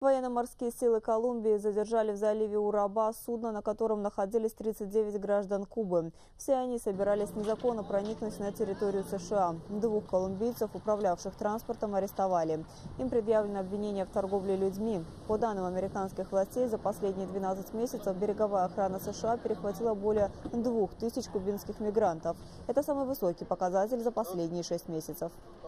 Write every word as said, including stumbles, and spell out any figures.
Военно-морские силы Колумбии задержали в заливе Ураба судно, на котором находились тридцать девять граждан Кубы. Все они собирались незаконно проникнуть на территорию США. Двух колумбийцев, управлявших транспортом, арестовали. Им предъявлено обвинение в торговле людьми. По данным американских властей, за последние двенадцать месяцев береговая охрана США перехватила более двух тысяч кубинских мигрантов. Это самый высокий показатель за последние шесть месяцев.